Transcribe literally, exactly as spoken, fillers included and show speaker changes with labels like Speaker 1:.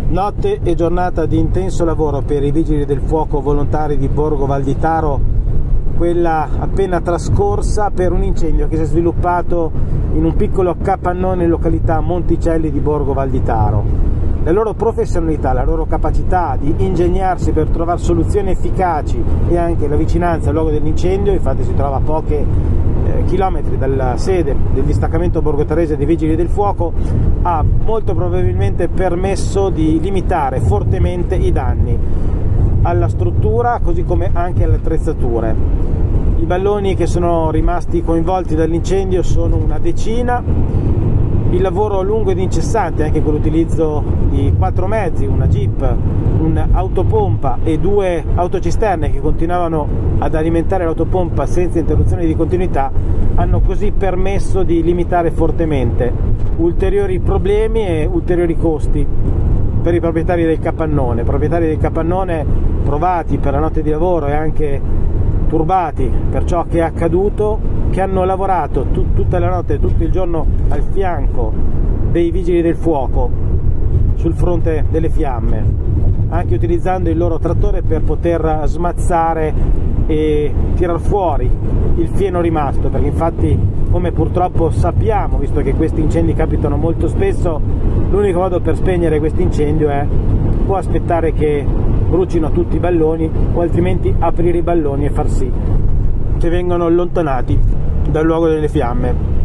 Speaker 1: Notte e giornata di intenso lavoro per i vigili del fuoco volontari di Borgo Valditaro, quella appena trascorsa, per un incendio che si è sviluppato in un piccolo capannone in località Monticelli di Borgo Valditaro. La loro professionalità, la loro capacità di ingegnarsi per trovare soluzioni efficaci e anche la vicinanza al luogo dell'incendio, infatti si trova a pochi eh, chilometri dalla sede del distaccamento borgotarese dei Vigili del Fuoco, ha molto probabilmente permesso di limitare fortemente i danni alla struttura così come anche alle attrezzature. I balloni che sono rimasti coinvolti dall'incendio sono una decina. Il lavoro lungo ed incessante, anche con l'utilizzo di quattro mezzi, una jeep, un'autopompa e due autocisterne che continuavano ad alimentare l'autopompa senza interruzione di continuità, hanno così permesso di limitare fortemente ulteriori problemi e ulteriori costi per i proprietari del capannone, proprietari del capannone provati per la notte di lavoro e anche turbati per ciò che è accaduto, che hanno lavorato tut tutta la notte e tutto il giorno al fianco dei vigili del fuoco sul fronte delle fiamme, anche utilizzando il loro trattore per poter smazzare e tirar fuori il fieno rimasto, perché infatti, come purtroppo sappiamo, visto che questi incendi capitano molto spesso, l'unico modo per spegnere questo incendio è o aspettare che brucino tutti i balloni o altrimenti aprire i balloni e far sì che vengano allontanati dal luogo delle fiamme.